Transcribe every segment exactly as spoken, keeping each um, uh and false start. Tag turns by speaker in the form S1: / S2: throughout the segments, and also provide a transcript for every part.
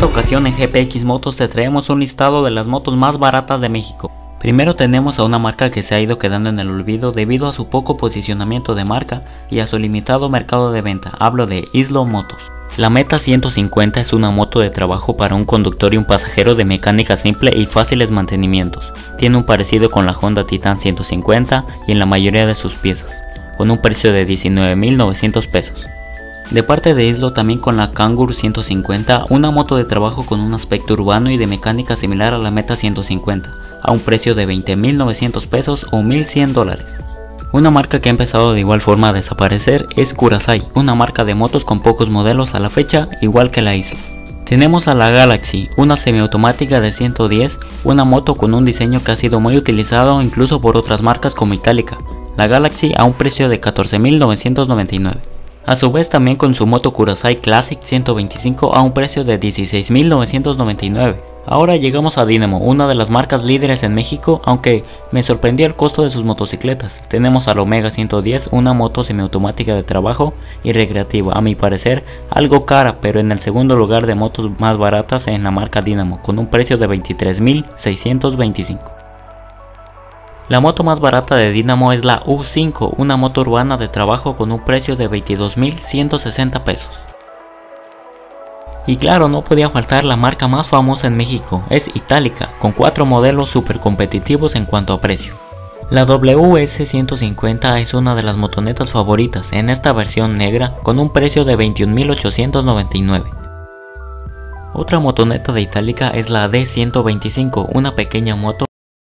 S1: esta ocasión en G P X Motos te traemos un listado de las motos más baratas de México. Primero tenemos a una marca que se ha ido quedando en el olvido debido a su poco posicionamiento de marca y a su limitado mercado de venta, hablo de Islo Motos. La Meta ciento cincuenta es una moto de trabajo para un conductor y un pasajero de mecánica simple y fáciles mantenimientos. Tiene un parecido con la Honda Titan ciento cincuenta y en la mayoría de sus piezas, con un precio de diecinueve mil novecientos pesos. De parte de Islo también con la Kangoo ciento cincuenta, una moto de trabajo con un aspecto urbano y de mecánica similar a la Meta ciento cincuenta, a un precio de veinte mil novecientos pesos o mil cien dólares. Una marca que ha empezado de igual forma a desaparecer es Kurasai, una marca de motos con pocos modelos a la fecha, igual que la Islo. Tenemos a la Galaxy, una semiautomática de ciento diez, una moto con un diseño que ha sido muy utilizado incluso por otras marcas como Itálica. La Galaxy a un precio de catorce mil novecientos noventa y nueve. A su vez también con su moto Kurasai Classic ciento veinticinco a un precio de dieciséis mil novecientos noventa y nueve. Ahora llegamos a Dynamo, una de las marcas líderes en México, aunque me sorprendió el costo de sus motocicletas. Tenemos a la Omega ciento diez, una moto semiautomática de trabajo y recreativa, a mi parecer algo cara, pero en el segundo lugar de motos más baratas en la marca Dynamo, con un precio de veintitrés mil seiscientos veinticinco. La moto más barata de Dynamo es la U cinco, una moto urbana de trabajo con un precio de veintidós mil ciento sesenta pesos. Y claro, no podía faltar la marca más famosa en México, es Itálica, con cuatro modelos super competitivos en cuanto a precio. La W S ciento cincuenta es una de las motonetas favoritas en esta versión negra con un precio de veintiún mil ochocientos noventa y nueve. Otra motoneta de Itálica es la D ciento veinticinco, una pequeña moto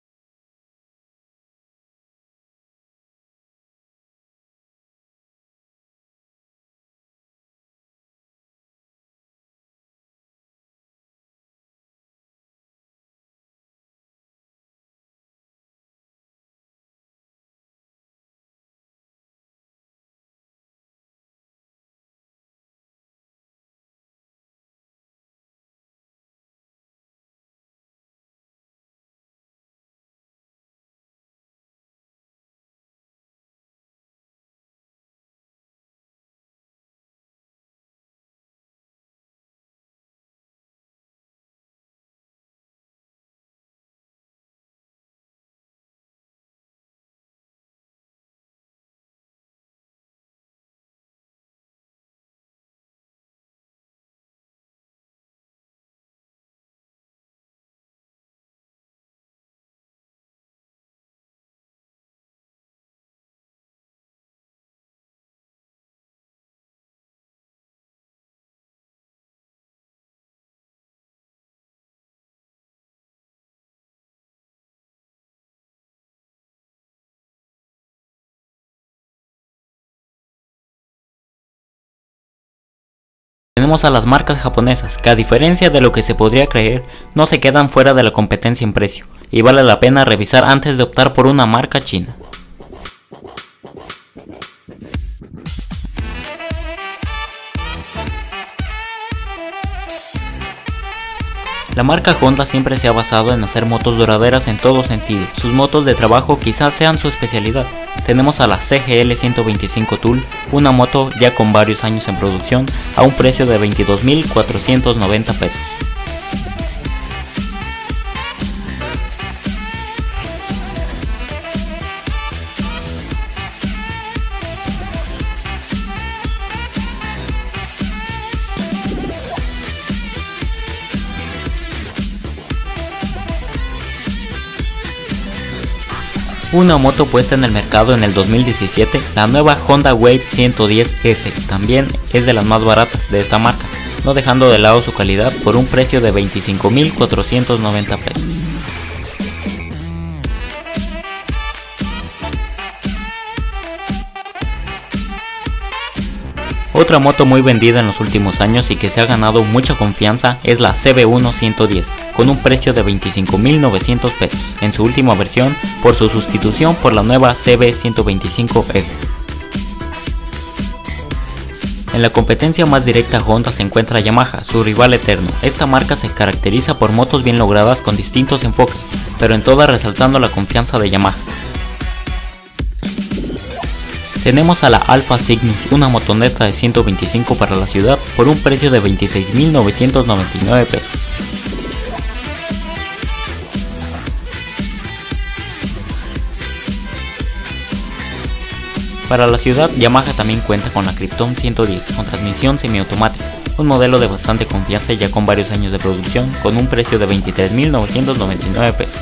S1: Tenemos a las marcas japonesas, que a diferencia de lo que se podría creer, no se quedan fuera de la competencia en precio, y vale la pena revisar antes de optar por una marca china. La marca Honda siempre se ha basado en hacer motos duraderas en todo sentido, sus motos de trabajo quizás sean su especialidad. Tenemos a la C G L ciento veinticinco Tool, una moto ya con varios años en producción, a un precio de veintidós mil cuatrocientos noventa pesos. Una moto puesta en el mercado en el dos mil diecisiete, la nueva Honda Wave ciento diez S, también es de las más baratas de esta marca, no dejando de lado su calidad por un precio de veinticinco mil cuatrocientos noventa pesos. Otra moto muy vendida en los últimos años y que se ha ganado mucha confianza es la C B uno ciento diez, con un precio de veinticinco mil novecientos pesos, en su última versión por su sustitución por la nueva C B ciento veinticinco F. En la competencia más directa a Honda se encuentra Yamaha, su rival eterno. Esta marca se caracteriza por motos bien logradas con distintos enfoques, pero en todas resaltando la confianza de Yamaha. Tenemos a la Alfa Cygnus, una motoneta de ciento veinticinco para la ciudad por un precio de veintiséis mil novecientos noventa y nueve pesos. Para la ciudad, Yamaha también cuenta con la Krypton ciento diez con transmisión semiautomática, un modelo de bastante confianza ya con varios años de producción, con un precio de veintitrés mil novecientos noventa y nueve pesos.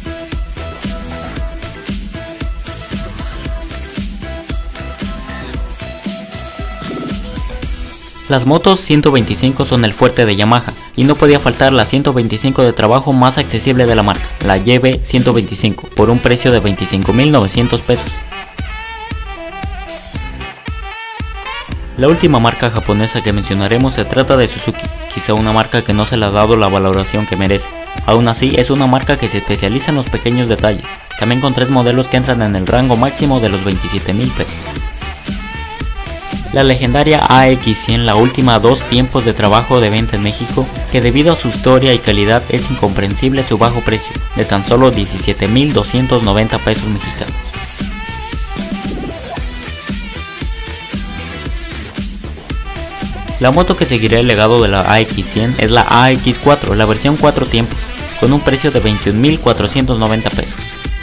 S1: Las motos ciento veinticinco son el fuerte de Yamaha, y no podía faltar la ciento veinticinco de trabajo más accesible de la marca, la Y B ciento veinticinco, por un precio de veinticinco mil novecientos pesos. La última marca japonesa que mencionaremos se trata de Suzuki, quizá una marca que no se le ha dado la valoración que merece. Aún así, es una marca que se especializa en los pequeños detalles, también con tres modelos que entran en el rango máximo de los veintisiete mil pesos. La legendaria A X cien, la última dos tiempos de trabajo de venta en México, que debido a su historia y calidad es incomprensible su bajo precio, de tan solo diecisiete mil doscientos noventa pesos mexicanos. La moto que seguirá el legado de la A X cien es la A X cuatro, la versión cuatro tiempos, con un precio de veintiún mil cuatrocientos noventa pesos.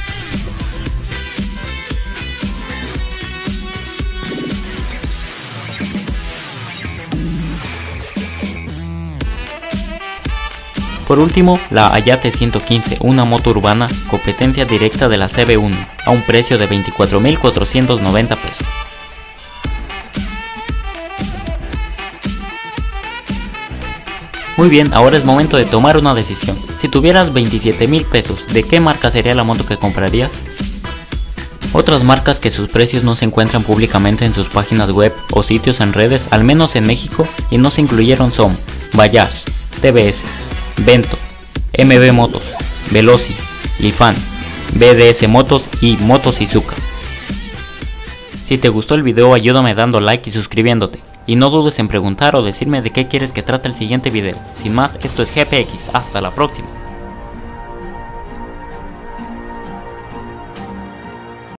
S1: Por último, la Hayate ciento quince, una moto urbana, competencia directa de la C B uno, a un precio de veinticuatro mil cuatrocientos noventa pesos. Muy bien, ahora es momento de tomar una decisión. Si tuvieras veintisiete mil pesos, ¿de qué marca sería la moto que comprarías? Otras marcas que sus precios no se encuentran públicamente en sus páginas web o sitios en redes, al menos en México, y no se incluyeron son Bajaj, T V S, Vento, M B Motos, Veloci, Lifan, B D S Motos y Motos Izuka. Si te gustó el video, ayúdame dando like y suscribiéndote. Y no dudes en preguntar o decirme de qué quieres que trate el siguiente video. Sin más, esto es G P X, hasta la próxima.